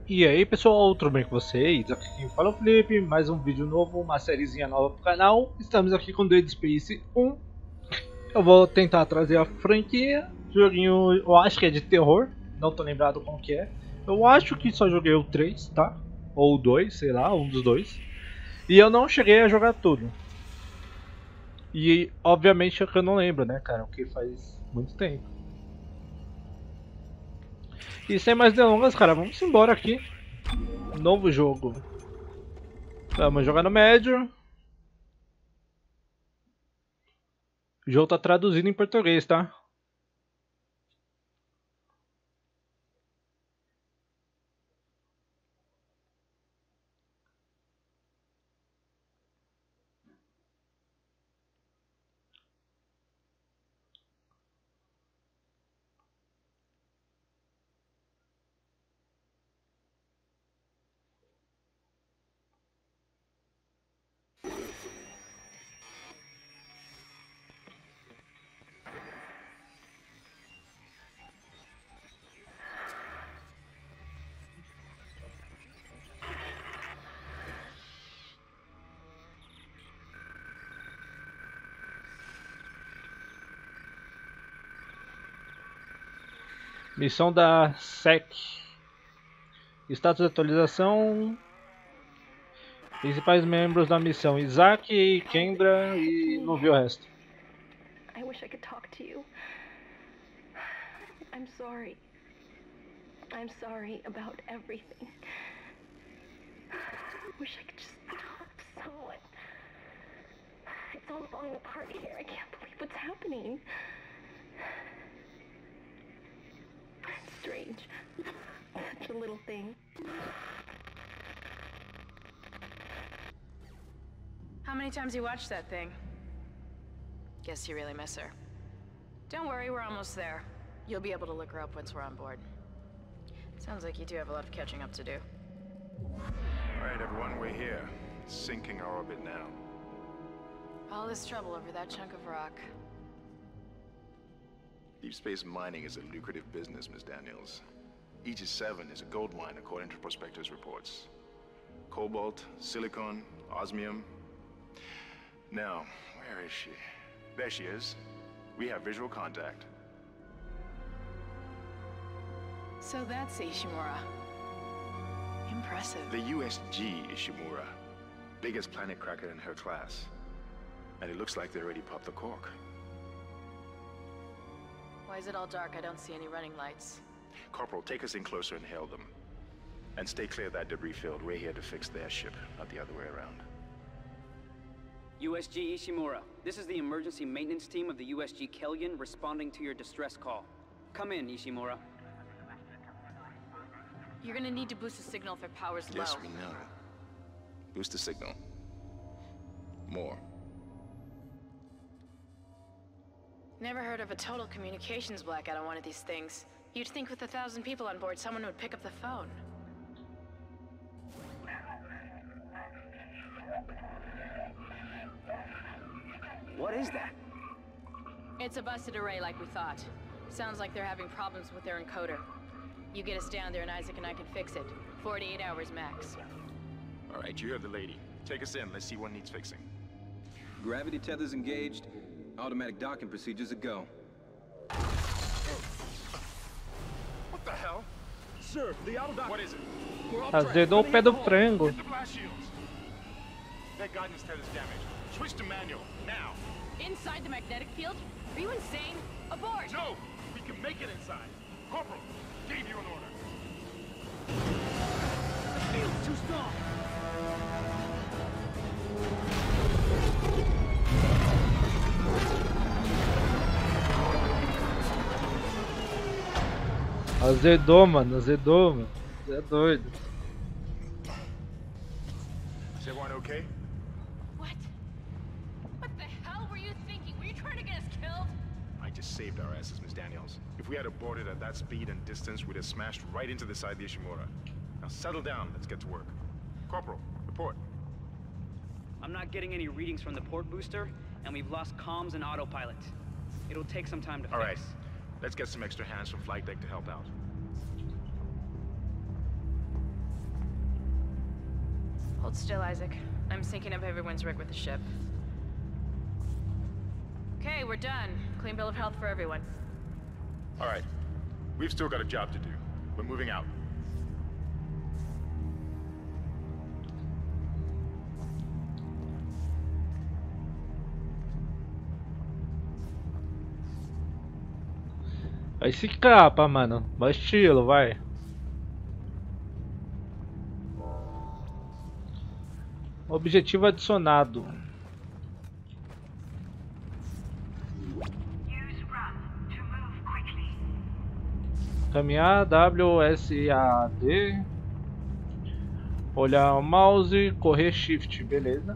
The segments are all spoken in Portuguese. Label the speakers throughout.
Speaker 1: E aí pessoal, tudo bem com vocês? Aqui quem fala é o Felipe, mais um vídeo novo, uma sériezinha nova pro canal. Estamos aqui com Dead Space 1. Eu vou tentar trazer a franquia, joguinho eu acho que é de terror, não tô lembrado qual que é. Eu acho que só joguei o 3, tá? Ou o 2, sei lá, um dos dois. E eu não cheguei a jogar tudo. E obviamente é que eu não lembro, né cara, porque faz muito tempo. E sem mais delongas, cara, vamos embora aqui. Novo jogo. Vamos jogar no médio. O jogo tá traduzido em português, tá? Missão da SEC. Status de atualização. Principais membros da missão: Isaac, Kendra e não vi o resto.
Speaker 2: I wish I could talk to you. I'm sorry. I'm sorry about everything. I wish I could just talk to someone. It's all falling apart here. I can't believe what's happening. It's strange. Such a little thing.
Speaker 3: How many times you watched that thing? Guess you really miss her. Don't worry, we're almost there. You'll be able to look her up once we're on board. Sounds like you do have a lot of catching up to do.
Speaker 4: Alright, everyone, we're here. Sinking our orbit now.
Speaker 3: All this trouble over that chunk of rock.
Speaker 4: Deep space mining is a lucrative business, Ms. Daniels. Aegis 7 is a gold mine according to prospectors' reports. Cobalt, silicon, osmium. Now, where is she? There she is. We have visual contact.
Speaker 3: So that's Ishimura. Impressive.
Speaker 4: The USG Ishimura. Biggest planet cracker in her class. And it looks like they already popped the cork.
Speaker 3: Why is it all dark? I don't see any running lights.
Speaker 4: Corporal, take us in closer and hail them. And stay clear of that debris field. We're here to fix their ship, not the other way around.
Speaker 5: USG Ishimura, this is the emergency maintenance team of the USG Kellion responding to your distress call. Come in, Ishimura.
Speaker 3: You're gonna need to boost the signal if their power's low.
Speaker 4: Yes, we know. Boost the signal. More.
Speaker 3: Never heard of a total communications blackout on one of these things. You'd think with 1,000 people on board, someone would pick up the phone.
Speaker 5: What is that?
Speaker 3: It's a busted array like we thought. Sounds like they're having problems with their encoder. You get us down there and Isaac and I can fix it. 48 hours max.
Speaker 4: All right, you heard the lady. Take us in. Let's see what needs fixing.
Speaker 6: Gravity tethers engaged. Automatic docking procedures a go.
Speaker 4: What the hell?
Speaker 7: Sir, the auto dock.
Speaker 4: What is it?
Speaker 7: We're off track.
Speaker 1: Azedou o pé do frango.
Speaker 4: Hit the blast shields. That guidance tether's damaged. Switch to manual, now.
Speaker 3: Inside the magnetic field? Are you insane? Abort!
Speaker 4: No! We can make it inside. Corporal, gave you an order.
Speaker 7: The field's too strong.
Speaker 1: Azedou, mano, azedou, mano. Você é doido.
Speaker 4: Is everyone okay?
Speaker 3: What? What the hell were you thinking? Were you trying to get us killed?
Speaker 4: I just saved our asses, Miss Daniels. If we had aborted at that speed and distance, we'd have smashed right into the side of the Ishimura. Now settle down, let's get to work. Corporal, report.
Speaker 5: I'm not getting any readings from the port booster, and we've lost comms and autopilot. It'll take some time to fix.
Speaker 4: All right, let's get some extra hands from flight deck to help out.
Speaker 3: Hold still, Isaac. I'm syncing up everyone's rig with the ship. Okay, we're done. Clean bill of health for everyone.
Speaker 4: All right. We've still got a job to do. We're moving out.
Speaker 1: Vai se capa, mano. Vai estilo, vai. Objetivo adicionado. Caminhar, WSAD. Olhar o mouse, correr shift, beleza.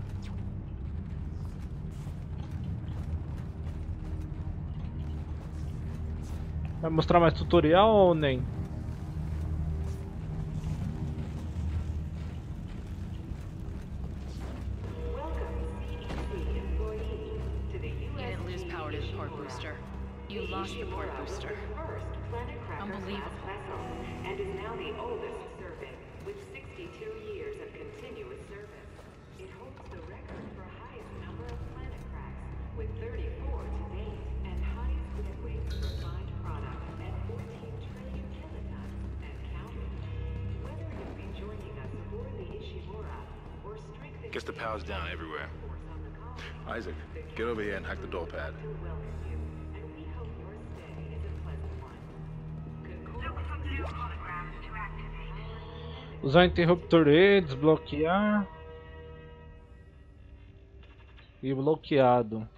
Speaker 1: Vai mostrar mais tutorial ou nem?
Speaker 3: You didn't lose power to the port booster. You lost the port booster. Unbelievable.
Speaker 8: And is now the oldest serving, with 62 years of continuous service. It holds the record for highest number of planet cracks, with 34 to date, and highest net weight for refined product at 14 trillion kilotons and counting. Whether you be joining us aboard the Ishimura or strengthening
Speaker 4: Guess the power's down everywhere.
Speaker 8: force on the colony,
Speaker 4: Isaac, get over here and hack the door pad.
Speaker 8: to welcome you, and we hope your stay is a pleasant one.
Speaker 1: Usar interruptor E, desbloquear. E bloqueado.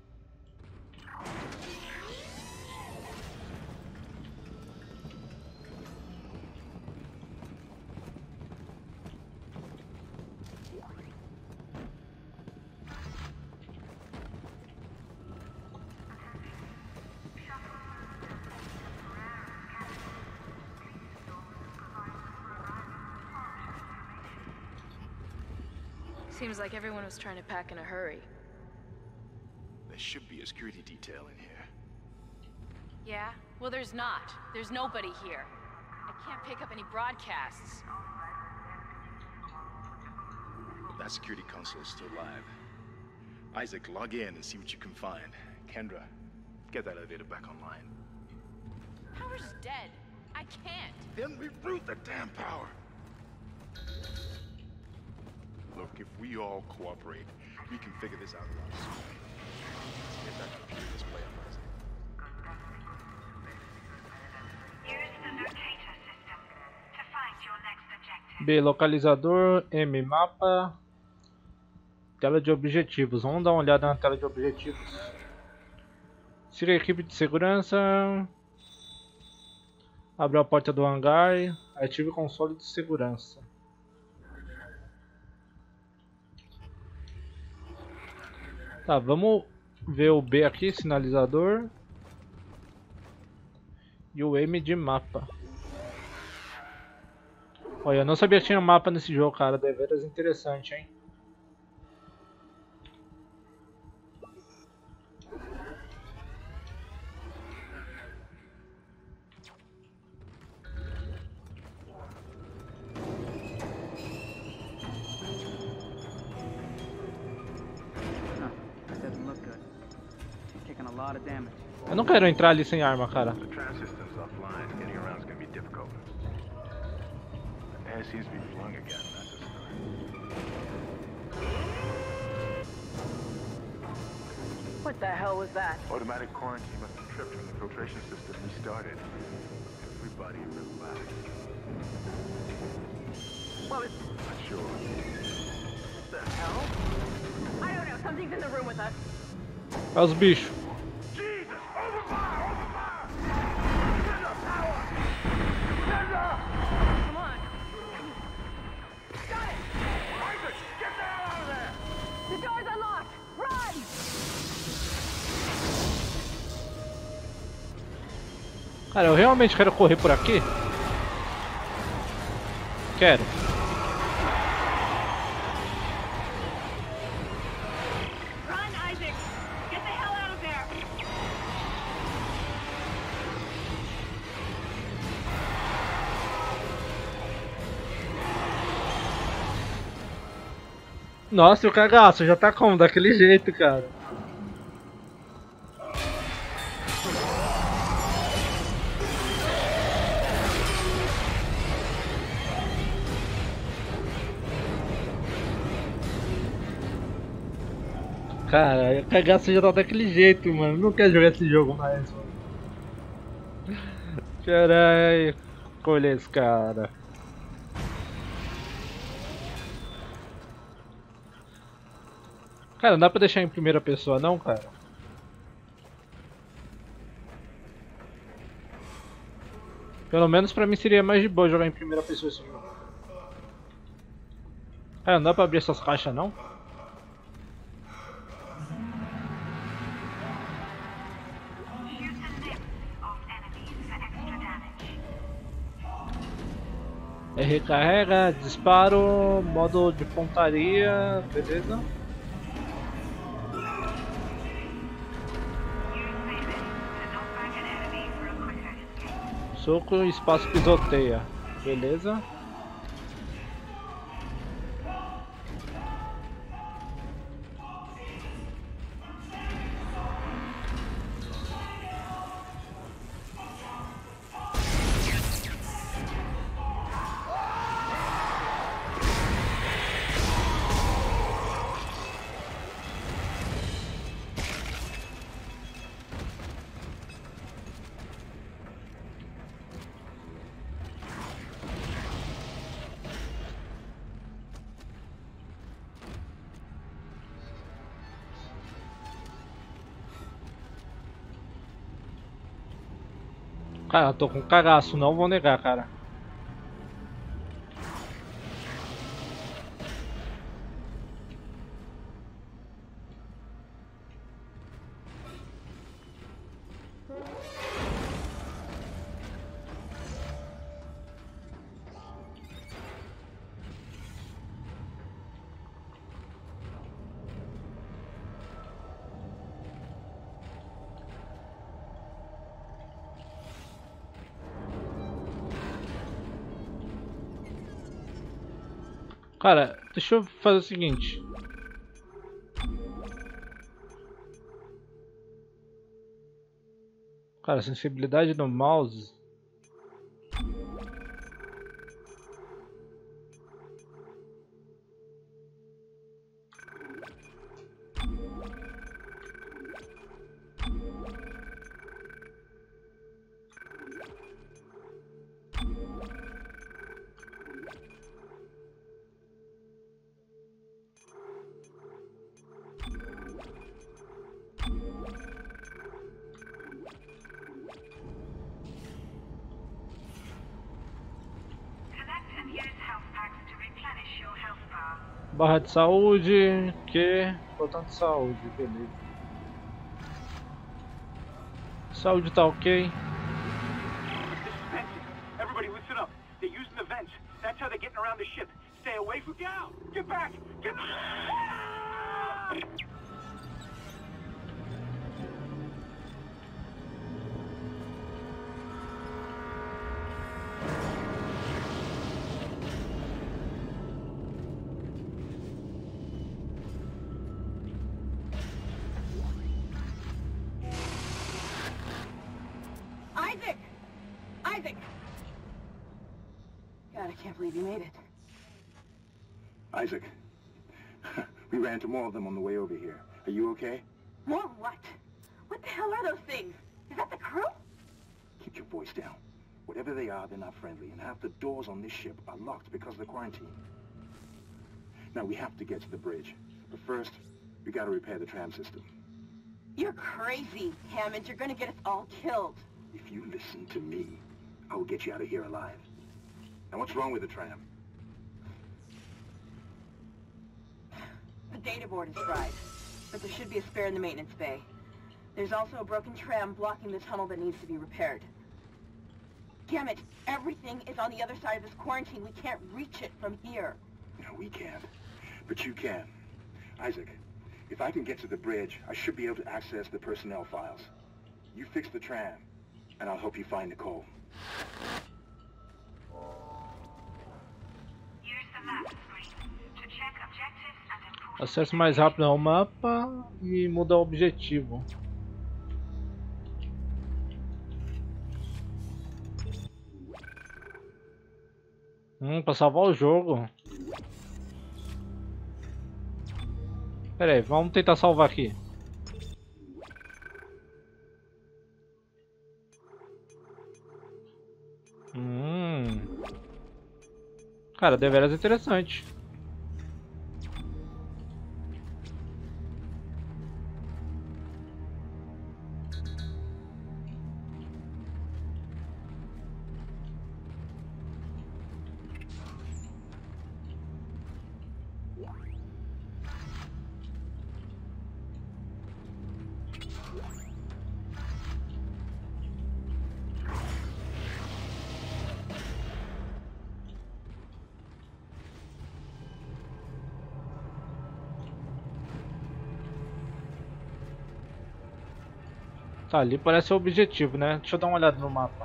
Speaker 3: Seems like everyone was trying to pack in a hurry.
Speaker 4: There should be a security detail in here.
Speaker 3: Yeah? Well, there's not. There's nobody here. I can't pick up any broadcasts.
Speaker 4: That security console is still live. Isaac, log in and see what you can find. Kendra, get that elevator back online.
Speaker 3: Power's dead. I can't.
Speaker 4: Then reroute the damn power! Look, if we all cooperate, we can figure this out a lot sooner. Let's get that computer display up, Isaac.
Speaker 9: Use the locator system to find your next objective.
Speaker 1: B, localizador. M, mapa. Tela de objetivos. Vamos dar uma olhada na tela de objetivos. Siga a equipe de segurança. Abra a porta do hangar. Ative o console de segurança. Tá, vamos ver o B aqui, sinalizador. E o M de mapa. Olha, eu não sabia que tinha mapa nesse jogo, cara. Deveras interessante, hein? Eu não quero entrar ali sem arma, cara.
Speaker 4: The tram system's offline. Getting around is gonna be difficult. The air seems to be flung again. That's a start.
Speaker 3: What the hell was that?
Speaker 4: Automatic quarantine must have tripped when the filtration system restarted. Everybody relax.
Speaker 3: What was...
Speaker 4: Not sure.
Speaker 3: What the hell? I don't know. Something's in the room with us.
Speaker 1: Olha os bichos.
Speaker 4: Jesus! Open fire! Open fire! Send the power! Send the...
Speaker 3: Come on. Got it.
Speaker 4: Isaac! Get the hell out of there!
Speaker 3: The door's unlocked. Run!
Speaker 1: Cara, eu realmente quero correr por aqui? Quero.
Speaker 9: Run, Isaac! Get the hell out of there!
Speaker 1: Nossa, e o cagaço já tá como? Daquele jeito, cara. Cara, o cagaço já tá daquele jeito, mano. Não quero jogar esse jogo mais, mano. Caralho, olha esse cara. Cara, não dá pra deixar em primeira pessoa não, cara? Pelo menos pra mim seria mais de boa jogar em primeira pessoa esse jogo. Cara, não dá pra abrir essas caixas não? Recarrega, disparo, modo de pontaria, beleza? Soco e espaço pisoteia, beleza? Cara, eu tô com cagaço, não vou negar, cara. Cara, deixa eu fazer o seguinte. Cara, sensibilidade do mouse. Barra de saúde, que botão de saúde, beleza. Saúde tá ok.
Speaker 7: Everybody listen up. They're using the vents. That's how they're getting around the ship. Stay away from down. Get back. Get back.
Speaker 10: Isaac! God, I can't believe you made it.
Speaker 11: Isaac, we ran into more of them on the way over here. Are you okay?
Speaker 10: More what? What the hell are those things? Is that the crew?
Speaker 11: Keep your voice down. Whatever they are, they're not friendly, and half the doors on this ship are locked because of the quarantine. Now, we have to get to the bridge. But first, we gotta repair the tram system.
Speaker 10: You're crazy, Hammond. You're gonna get us all killed.
Speaker 11: If you listen to me, I will get you out of here alive. Now, what's wrong with the tram?
Speaker 10: The data board is fried, but there should be a spare in the maintenance bay. There's also a broken tram blocking the tunnel that needs to be repaired. Damn it, everything is on the other side of this quarantine. We can't reach it from here.
Speaker 11: No, we can't. But you can. Isaac, if I can get to the bridge, I should be able to access the personnel files. You fix the tram, and I'll help you find Nicole.
Speaker 9: Use the map screen to check objectives and improve
Speaker 1: Acesso mais rápido ao mapa e muda o objetivo. Pra salvar o jogo. Pera aí, vamos tentar salvar aqui. Cara, deveras interessante. Tá, ali parece o objetivo, né? Deixa eu dar uma olhada no mapa.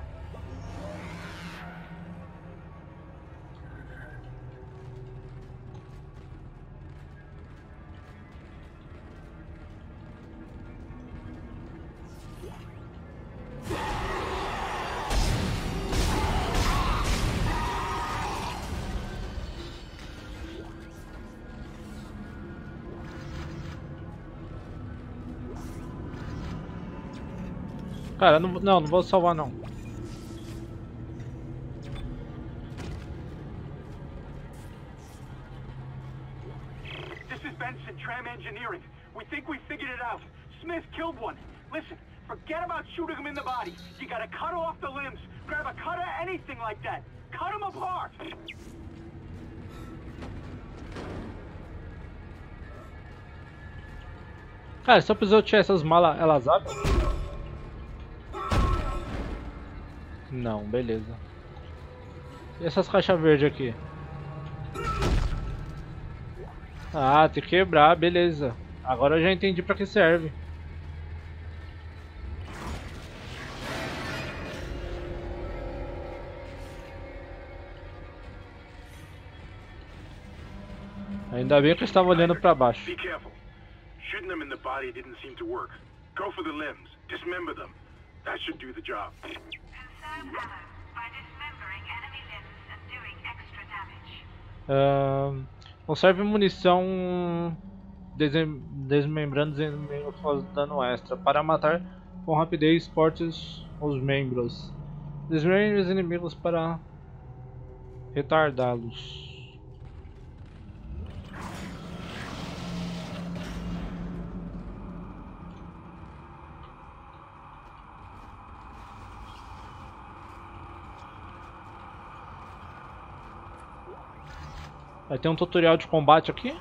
Speaker 1: Cara, não vou salvar não.
Speaker 7: This is Benson, Tram Engineering. We think we figured it out. Smith killed one. Listen, forget about shooting him in the body. You gotta cut off the limbs. Grab a cutter, anything like that. Cut him apart.
Speaker 1: Cara, se eu precisar tirar essas malas, elas abrem? Não, beleza. E essas caixas verdes aqui? Ah, tem que quebrar, beleza. Agora eu já entendi pra que serve. Ainda bem que eu estava olhando pra baixo.
Speaker 11: Be careful. Shooting them in the body didn't seem to work. Go for the limbs. Dismember them. That should do the job.
Speaker 9: Conserve ammo by dismembering enemy limbs and doing extra damage.
Speaker 1: Conserve munição desmembrando os inimigos causando dano extra. Para matar com rapidez fortes os membros. Desmembre os inimigos para retardá-los. Vai ter um tutorial de combate aqui?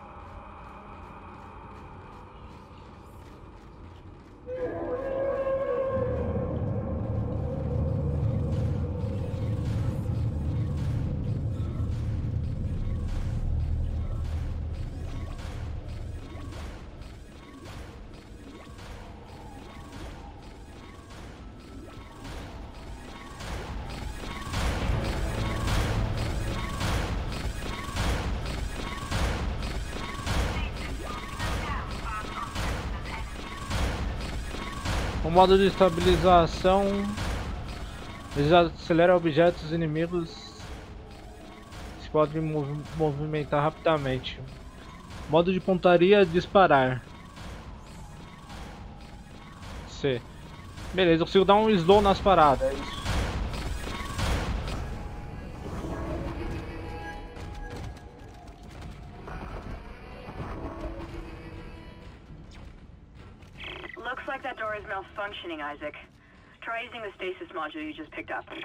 Speaker 1: O modo de estabilização desacelera objetos inimigos, se pode movimentar rapidamente. Modo de pontaria, disparar. C. Beleza, eu consigo dar um slow nas paradas, é isso.
Speaker 10: Looks like that door is malfunctioning, Isaac. Try using the stasis module you just picked up.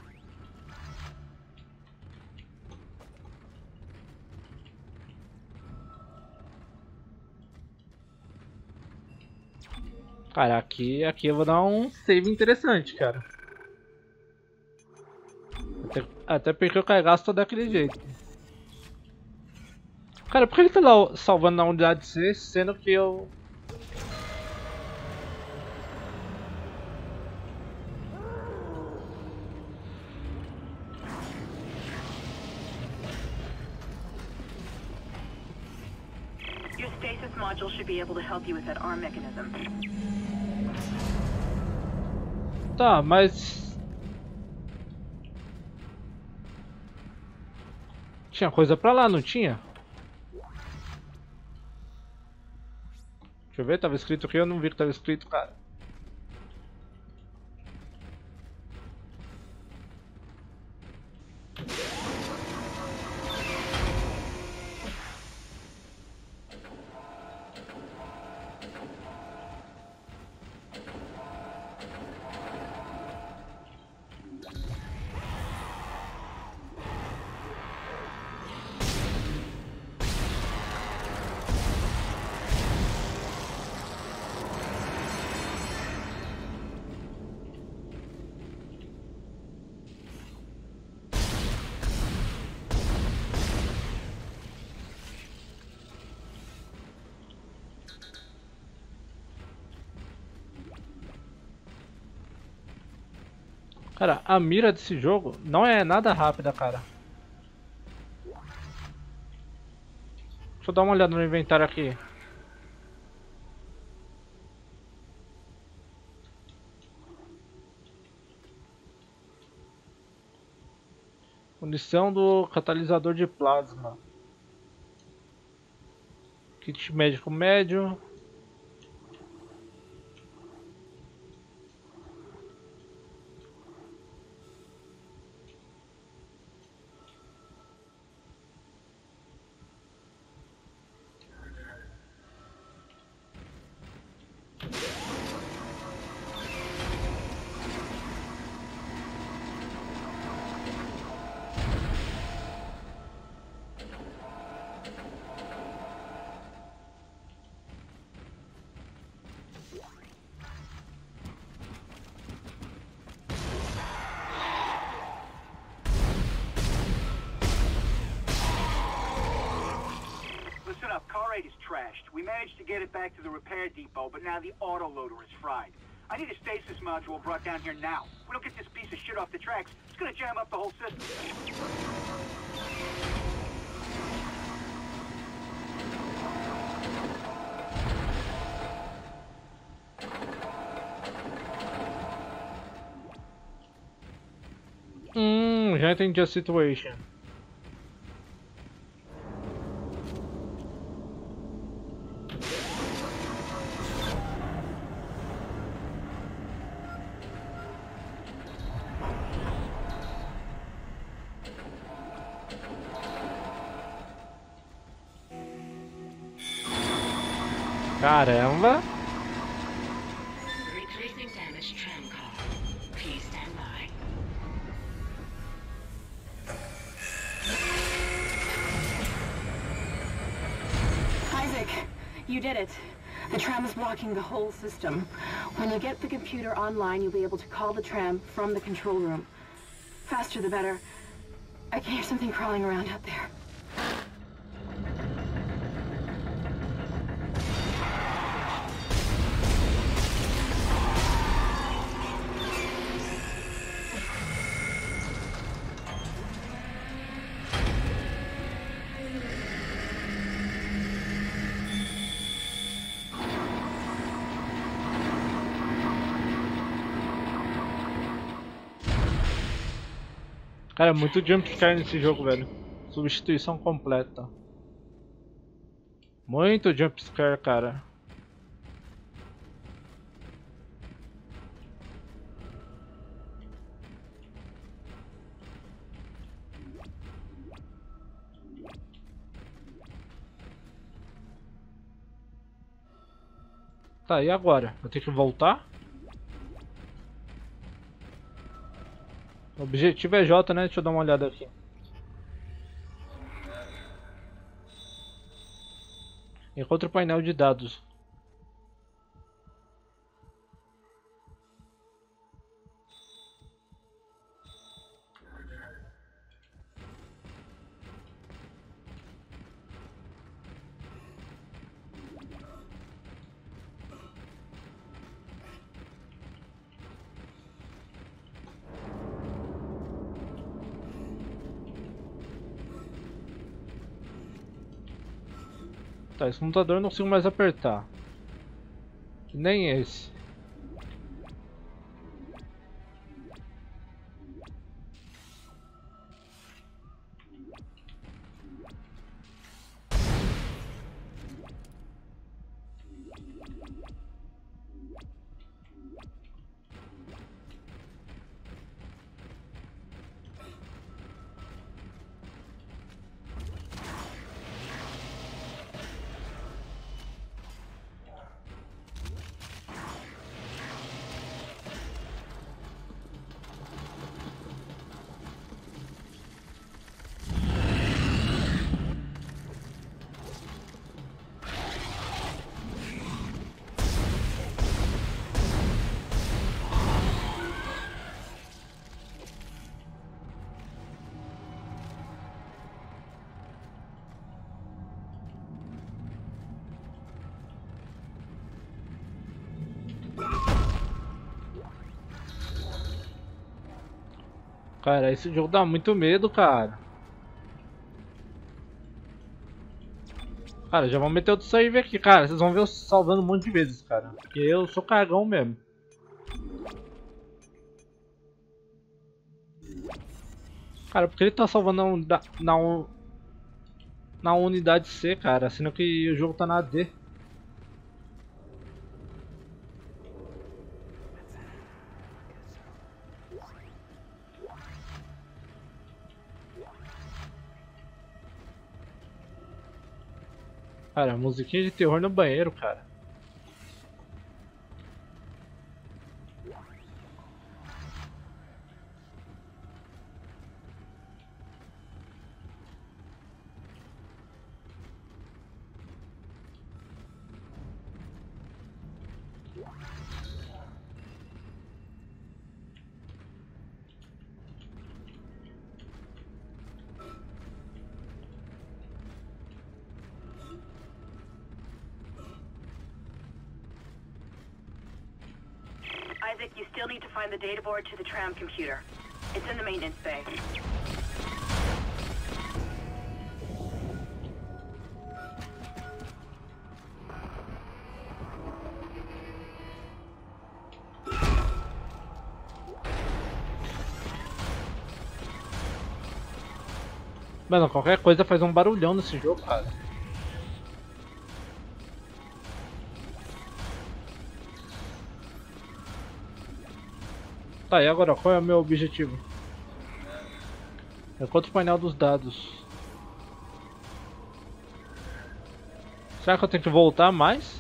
Speaker 1: Cara, aqui eu vou dar um save interessante, cara. Até porque eu gasto daquele jeito. Cara, por que ele tá lá salvando na unidade C, sendo que eu...
Speaker 10: module should be able to help you with that arm mechanism.
Speaker 1: Tá, mas... Tinha coisa pra lá, não tinha? Deixa eu ver, tava escrito aqui, eu não vi que tava escrito, cara. Cara, a mira desse jogo não é nada rápida, cara. Deixa eu dar uma olhada no inventário aqui. Munição do catalisador de plasma. Kit médico médio.
Speaker 7: Listen up, car 8 is trashed. We managed to get it back to the repair depot, but now the autoloader is fried. I need a stasis module brought down here now. If we don't get this piece of shit off the tracks, it's gonna jam up the whole system.
Speaker 1: Já entendi a situation. Caramba!
Speaker 8: Retracing damaged tram car. Please stand by.
Speaker 10: Isaac, you did it. The tram is blocking the whole system. When you get the computer online, you'll be able to call the tram from the control room. Faster the better. I can hear something crawling around out there.
Speaker 1: Cara, muito jumpscare nesse jogo, velho. Substituição completa. Muito jumpscare, cara. Tá, e agora? Vou ter que voltar? O objetivo é J, né? Deixa eu dar uma olhada aqui. Encontre o painel de dados. Tá, esse computador eu não consigo mais apertar. Nem esse. Cara, esse jogo dá muito medo, cara. Cara, já vou meter outro save aqui, cara. Vocês vão ver eu salvando um monte de vezes, cara. Porque eu sou cagão mesmo. Cara, porque ele tá salvando na unidade C, cara. Sendo que o jogo tá na D. Cara, musiquinha de terror no banheiro, cara.
Speaker 10: Isaac, you still need to find the data board to the tram computer. It's in the maintenance bay.
Speaker 1: Mano, qualquer coisa faz um barulhão nesse jogo, cara. Tá, e agora qual é o meu objetivo? Encontre o painel dos dados. Será que eu tenho que voltar mais?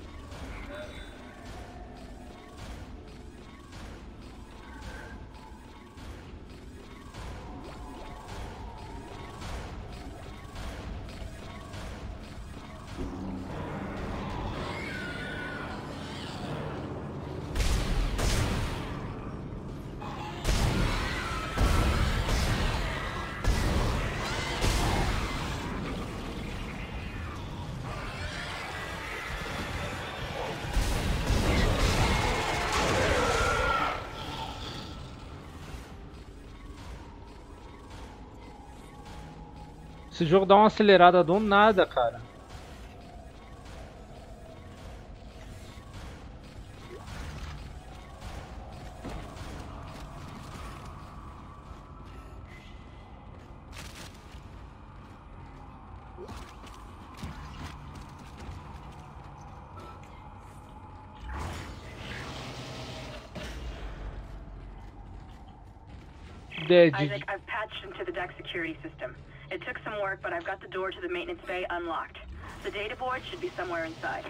Speaker 1: Esse jogo dá uma acelerada do nada, cara.
Speaker 10: Isaac, I've patched into the deck security system. It took some work, but I've got the door to the maintenance bay unlocked. The data board should be somewhere inside.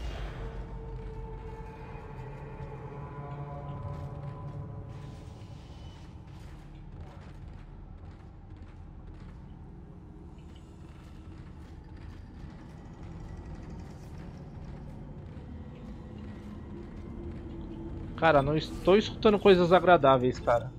Speaker 1: Cara, não estou escutando coisas agradáveis, cara.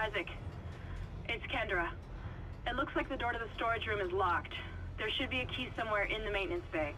Speaker 10: Isaac. It's Kendra. It looks like the door to the storage room is locked. There should be a key somewhere in the maintenance bay.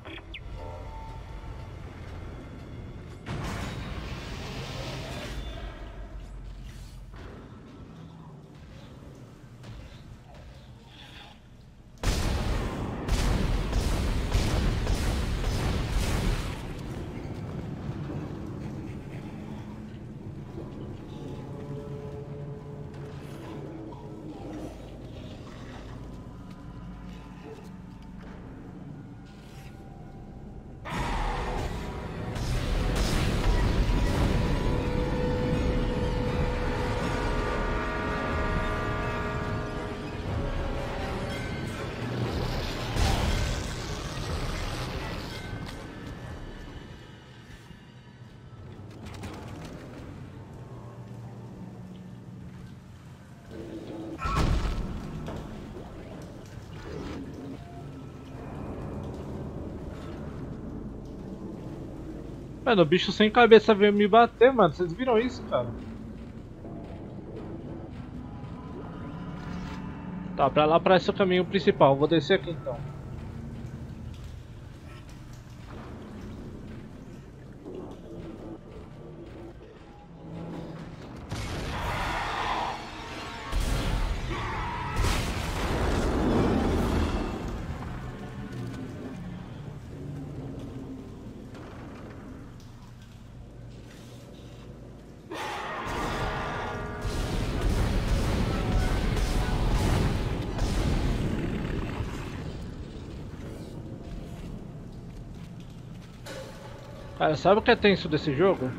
Speaker 1: Mano, o bicho sem cabeça veio me bater, mano. Vocês viram isso, cara? Tá, pra lá parece o caminho principal. Vou descer aqui então. Cara, sabe o que é tenso desse jogo?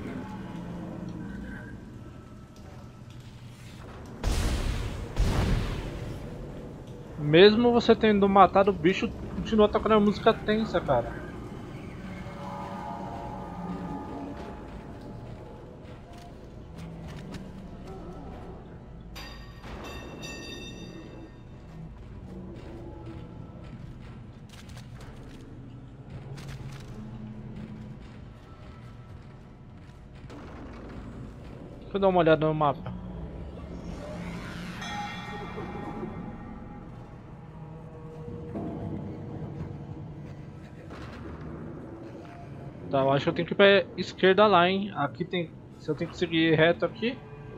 Speaker 1: Mesmo você tendo matado o bicho, continua tocando a música tensa, cara. Deixa eu dar uma olhada no mapa. Tá, eu acho que eu tenho que ir pra esquerda lá, hein? Aqui tem... Se eu tenho que seguir reto aqui...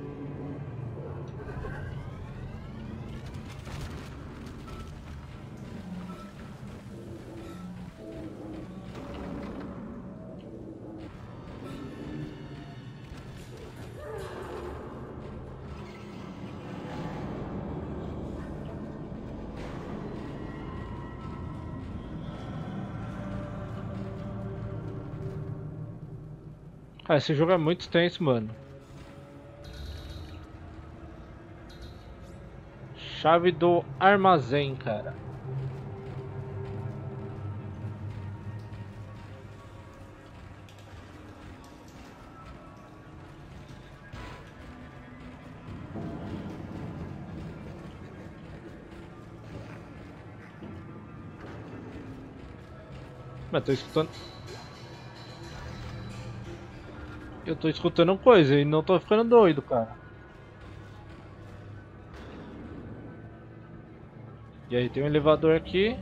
Speaker 1: Cara, esse jogo é muito tenso, mano. Chave do armazém, cara. Mas tô escutando... Eu tô escutando coisa e não tô ficando doido, cara. E aí tem um elevador aqui.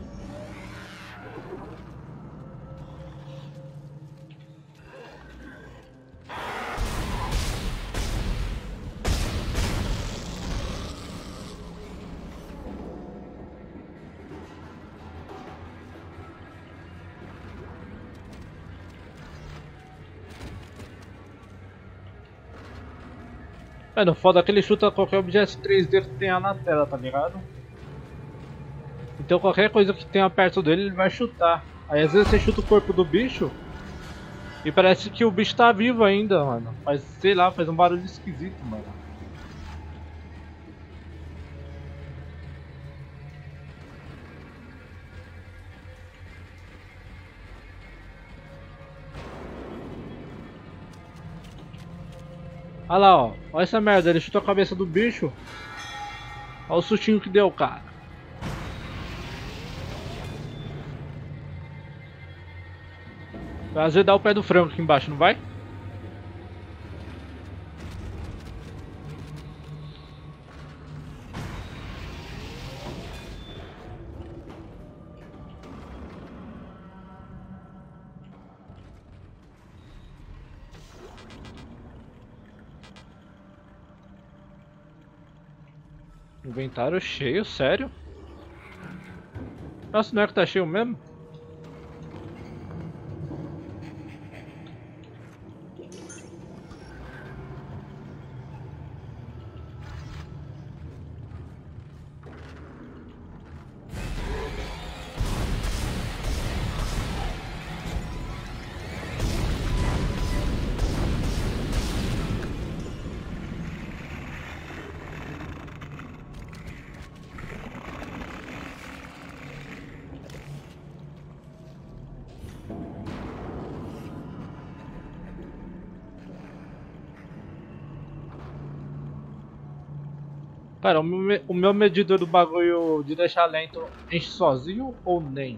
Speaker 1: Mano, foda é que ele chuta qualquer objeto 3D que tenha na tela, tá ligado? Então qualquer coisa que tenha perto dele, ele vai chutar. Aí às vezes você chuta o corpo do bicho e parece que o bicho tá vivo ainda, mano. Mas sei lá, faz um barulho esquisito, mano. Olha lá, ó. Olha essa merda, ele chutou a cabeça do bicho. Olha o sustinho que deu, cara. Vai azedar o pé do frango aqui embaixo, não vai? Inventário cheio, sério? Nossa, não é que tá cheio mesmo? Cara, o meu medidor do bagulho de deixar lento enche sozinho ou nem?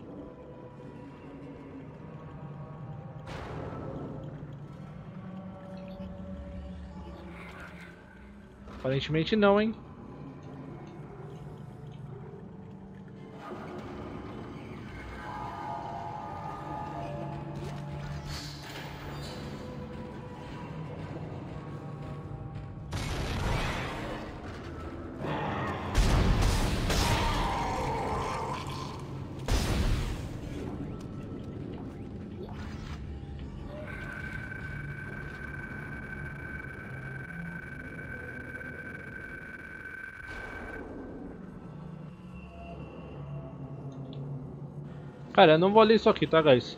Speaker 1: Aparentemente não, hein? Cara, eu não vou ler isso aqui, tá, guys?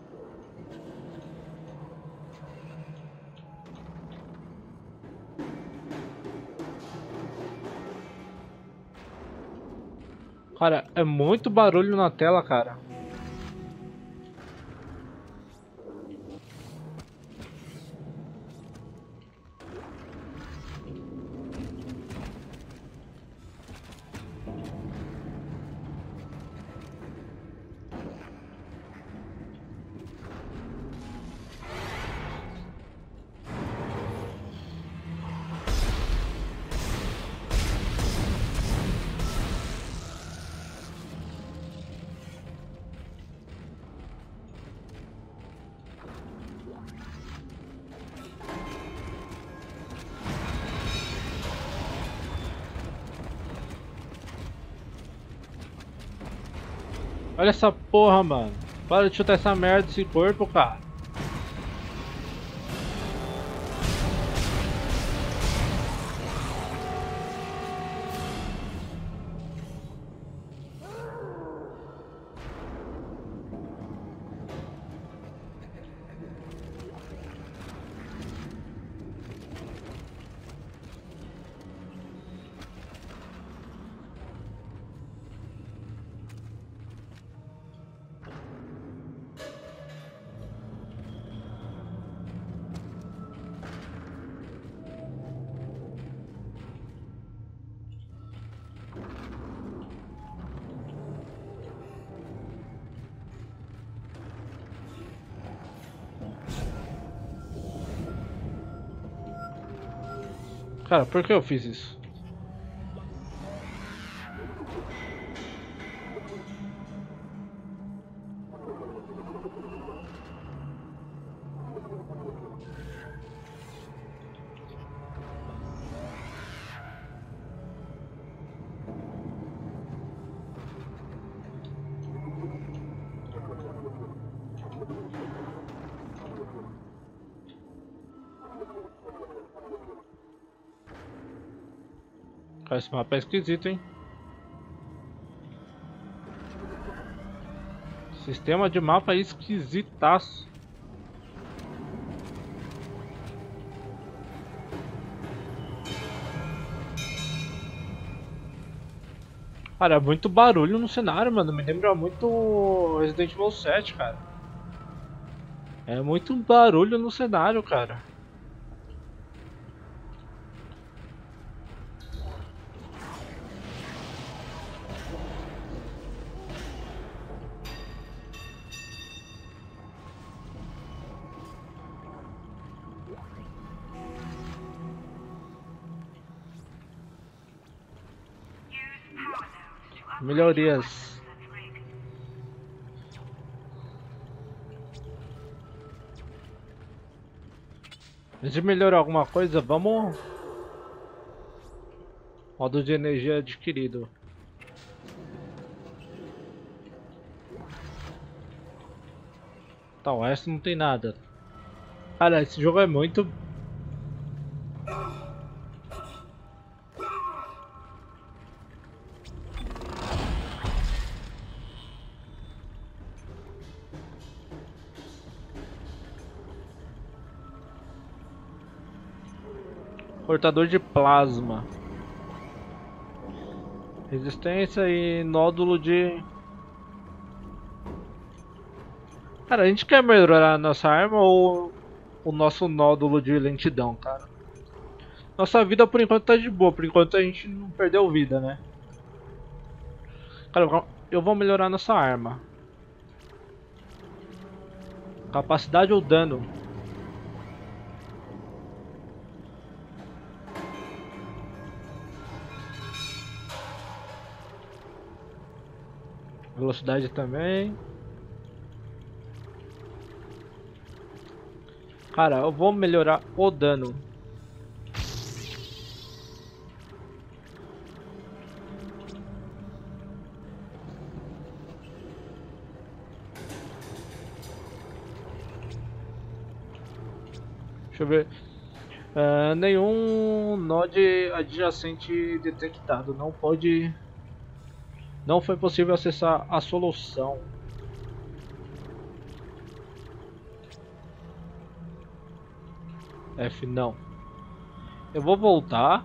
Speaker 1: Cara, é muito barulho na tela, cara. Olha essa porra, mano. Para de chutar essa merda desse corpo, cara. Cara, por que eu fiz isso? Cara, esse mapa é esquisito, hein? Sistema de mapa esquisitaço. Cara, é muito barulho no cenário, mano. Me lembra muito Resident Evil 7, cara. É muito barulho no cenário, cara. Melhorias. Antes de melhorar alguma coisa, vamos Modo de energia adquirido. Tá, o resto não tem nada. Cara, esse jogo é muito... Cortador de plasma. Resistência e nódulo de... Cara, a gente quer melhorar a nossa arma ou o nosso nódulo de lentidão, cara? Nossa vida por enquanto tá de boa, por enquanto a gente não perdeu vida, né? Cara, eu vou melhorar nossa arma. Capacidade ou dano? Velocidade também. Cara, eu vou melhorar o dano. Deixa eu ver. Nenhum node adjacente detectado. Não foi possível acessar a solução. F não. Eu vou voltar.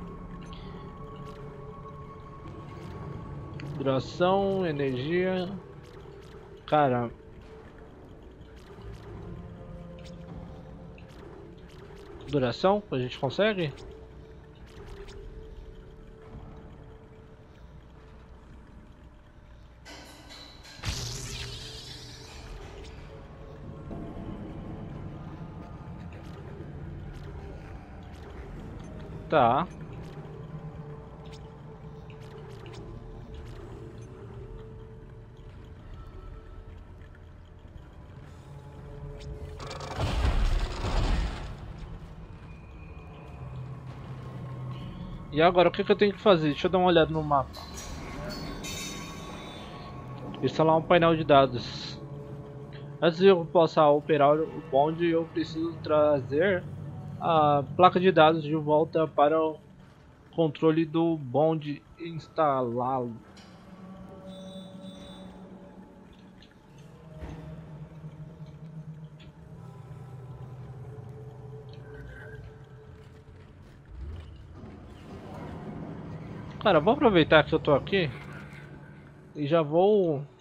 Speaker 1: Duração, energia. Cara. Duração, a gente consegue? Tá. E agora o que eu tenho que fazer? Deixa eu dar uma olhada no mapa. Instalar um painel de dados. Antes de eu possa operar o bonde, eu preciso trazer a placa de dados de volta para o controle do bonde instalá-lo. Cara, vou aproveitar que eu tô aqui e já vou